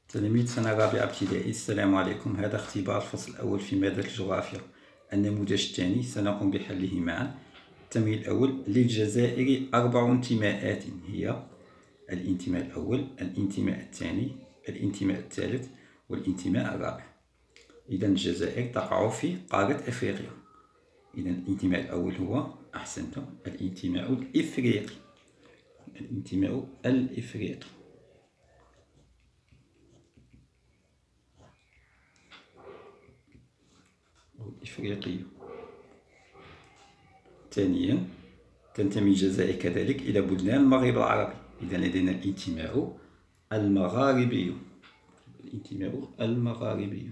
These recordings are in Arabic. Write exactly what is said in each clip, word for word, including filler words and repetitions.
تلاميذ سنة رابعة ابتدائي، السلام عليكم. هذا اختبار الفصل الأول في مادة الجغرافيا. النموذج الثاني سنقوم بحله معا. التمرين الأول: للجزائر أربع انتماءات، هي الانتماء الأول، الانتماء الثاني، الانتماء الثالث، والانتماء الرابع. إذن الجزائر تقع في قارة أفريقيا. إذن الانتماء الأول هو، أحسنتم، الانتماء الإفريقي. الانتماء الإفريقي. الإفريقي. ثانيا، تنتمي الجزائر كذلك إلى بلدان المغرب العربي. إذا لدينا الانتماء المغاربي. الانتماء المغاربي.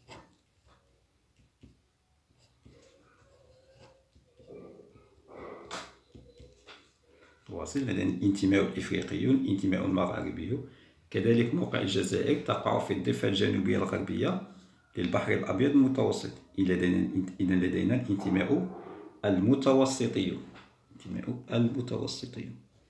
واصل. لدينا الانتماء الإفريقي، الانتماء المغاربي. كذلك موقع الجزائر تقع في الضفة الجنوبية الغربية للبحر الأبيض المتوسط. إذا لدينا الانتماء المتوسطي. الانتماء المتوسطي.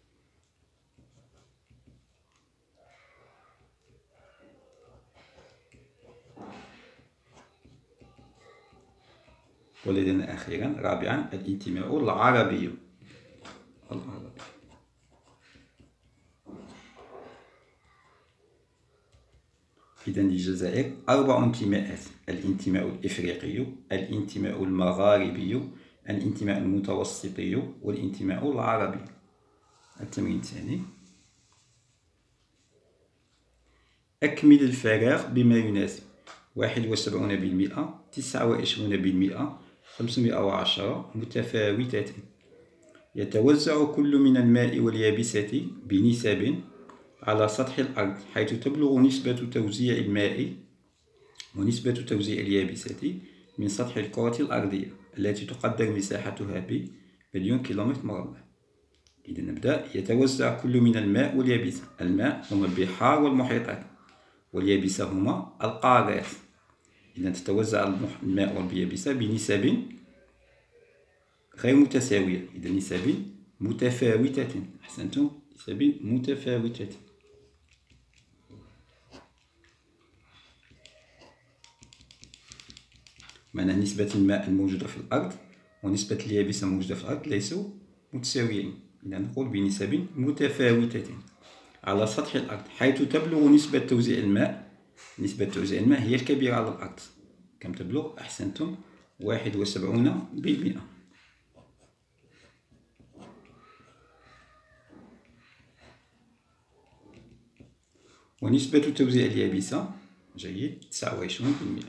ولدينا أخيرا رابعا الانتماء العربي. العربي. إذا للجزائر أربع انتماءات: الانتماء الإفريقي، الانتماء المغاربي، الانتماء المتوسطي، والانتماء العربي. التمرين الثاني: أكمل الفراغ بما يناسب: واحد وسبعون بالمئة، تسعة وعشرون بالمئة، خمسمائة وعشرة، متفاوتة. يتوزع كل من الماء واليابسة بنسب على سطح الأرض، حيث تبلغ نسبة توزيع الماء ونسبة توزيع اليابسة من سطح الكرة الأرضية التي تقدر مساحتها بمليون كيلومتر مربع. إذا نبدأ. يتوزع كل من الماء واليابسة. الماء هما البحار والمحيطات، واليابسة هما القارات. إذا تتوزع الماء واليابسة بنسب غير متساوية، إذا نسب متفاوتة. أحسنتم، نسب متفاوتة. معنى نسبة الماء الموجودة في الأرض ونسبة اليابسة الموجودة في الأرض ليسوا متساويين. إذا نقول بنسب متفاوتة على سطح الأرض، حيث تبلغ نسبة توزيع الماء. نسبة توزيع الماء هي الكبيرة على الأرض. كم تبلغ؟ أحسنتم، واحد وسبعون بالمئة. ونسبة توزيع اليابسة، جيد، تسعة وعشرون بالمئة.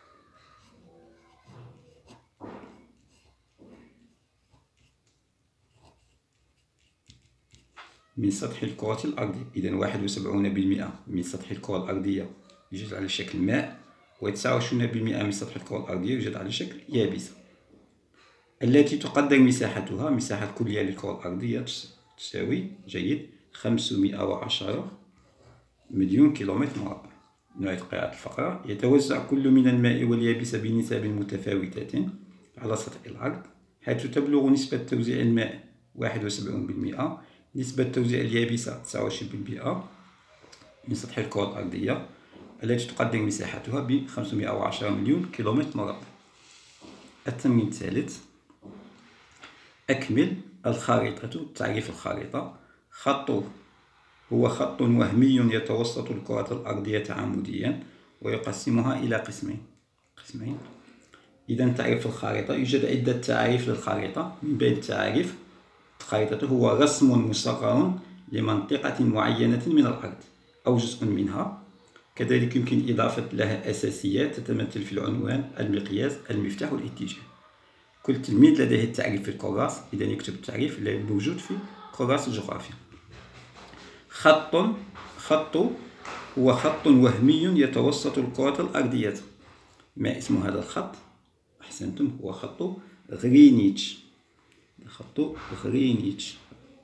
من سطح الكرة الأرضية. إذا واحد وسبعون بالمئة من سطح الكرة الأرضية يوجد على شكل ماء، وتسعة وعشرون بالمئة من سطح الكرة الأرضية يوجد على شكل يابسة، التي تقدر مساحتها، مساحة الكلية للكرة الأرضية تساوي، جيد، خمسمائة وعشرة مليون كيلومتر مربع. نعيد قراءة الفقرة: يتوزع كل من الماء واليابسة بنسب متفاوتة على سطح الأرض، حيث تبلغ نسبة توزيع الماء واحد وسبعون بالمئة، نسبة توزيع اليابسة تسعة وعشرين بالمئة من سطح الكرة الأرضية التي تقدر مساحتها ب خمسمائة وعشرة مليون كيلومتر مربع. التمرين الثالث: أكمل الخريطة. تعريف الخريطة: خط هو خط وهمي يتوسط الكرة الأرضية عموديا ويقسمها إلى قسمين. قسمين. إذا تعريف الخريطة: يوجد عدة تعاريف للخريطة. من بين التعاريف: الخريطة هو رسم مصغر لمنطقة معينة من الأرض أو جزء منها. كذلك يمكن إضافة لها أساسيات تتمثل في العنوان، المقياس، المفتاح، والاتجاه. كل تلميذ لديه التعريف في الكراس، إذا يكتب التعريف الموجود في كراس الجغرافيا. خط خط هو خط وهمي يتوسط الكرة الأرضية. ما اسم هذا الخط؟ أحسنتم، هو خط غرينيتش. خط غرينيتش.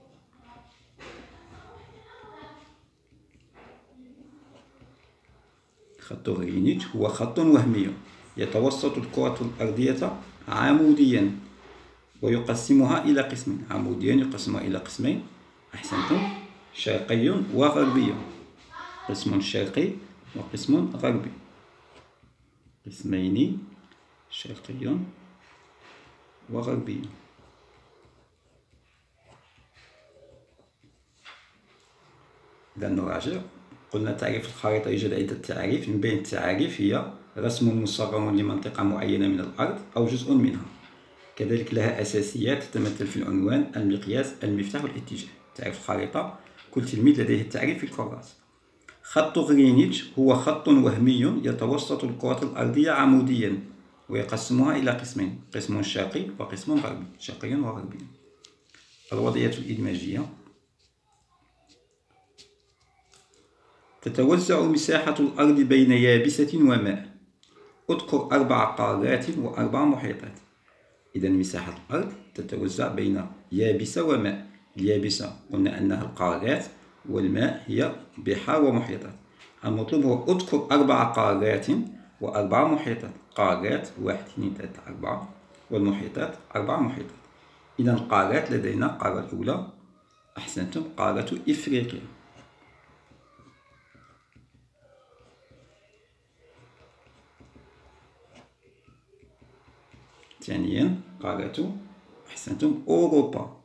خط غرينيتش هو خط وهمي يتوسط الكرة الأرضية عموديا ويقسمها إلى قسمين. عموديا يقسمها إلى قسمين. أحسنتم، شرقي وغربي. قسم شرقي وقسم غربي، قسمين شرقي وغربي. إذا نراجع، قلنا تعريف الخريطة يوجد عدة تعاريف، من بين التعاريف هي رسم مصغر لمنطقة معينة من الأرض أو جزء منها. كذلك لها أساسيات تتمثل في العنوان، المقياس، المفتاح والاتجاه. تعريف الخريطة، كل تلميذ لديه التعريف في الكراسة. خط غرينتش هو خط وهمي يتوسط الكرة الأرضية عموديا ويقسمها إلى قسمين، قسم شرقي وقسم غربي، شرقي وغربي. الوضعية الإدماجية، تتوزع مساحة الأرض بين يابسة وماء. اذكر أربع قارات وأربع محيطات. إذا مساحة الأرض تتوزع بين يابسة وماء. اليابسة قلنا أنها القارات، والماء هي بحار ومحيطات. المطلوب هو اذكر أربع قارات وأربع محيطات. قارات واحد اثنين ثلاثة أربعة، والمحيطات أربع محيطات. إذا القارات لدينا القارة الأولى، أحسنتم، قارة إفريقيا. ثانيا قارة، أحسنتم، أوروبا.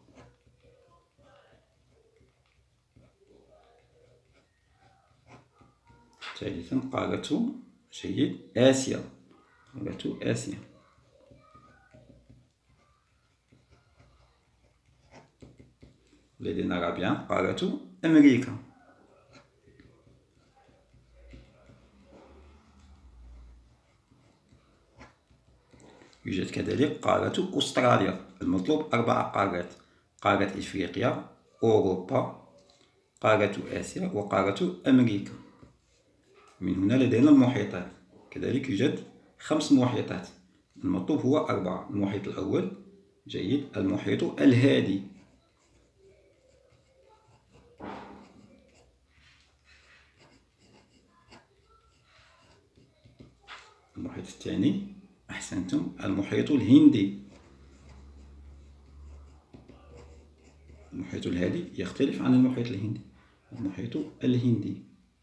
ثالثا قارة، جيد، آسيا، قارة آسيا. لدينا رابعا قارة أمريكا. يوجد كذلك قارة أستراليا. المطلوب أربع قارات: قارة إفريقيا، أوروبا، قارة آسيا، وقارة أمريكا. من هنا لدينا المحيطات، كذلك يوجد خمس محيطات. المطلوب هو أربعة. المحيط الأول، جيد، المحيط الهادي. المحيط الثاني، أحسنتم، المحيط الهندي. المحيط الهادي يختلف عن المحيط الهندي. المحيط الهندي.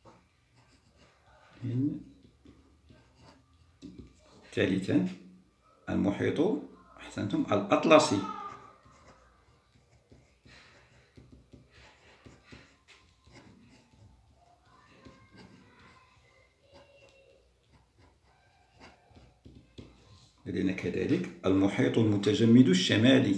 ثالثا المحيط، أحسنتم، الأطلسي. لدينا كذلك المحيط المتجمد الشمالي.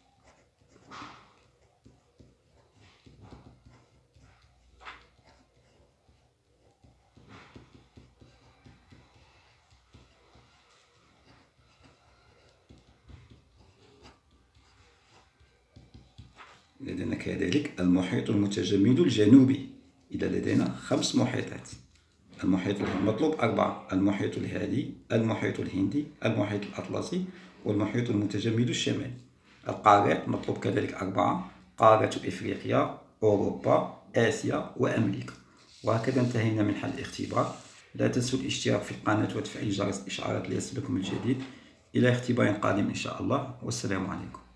لدينا كذلك المحيط المتجمد الجنوبي. إذا لدينا خمس محيطات. المحيط المطلوب أربعة: المحيط الهادي، المحيط الهندي، المحيط الأطلسي، والمحيط المتجمد الشمالي. القارات مطلوب كذلك أربعة: قارة إفريقيا، أوروبا، آسيا، وأمريكا. وهكذا انتهينا من حل الاختبار. لا تنسوا الاشتراك في القناة وتفعيل جرس الإشعارات ليصلكم الجديد. إلى اختبار قادم إن شاء الله، والسلام عليكم.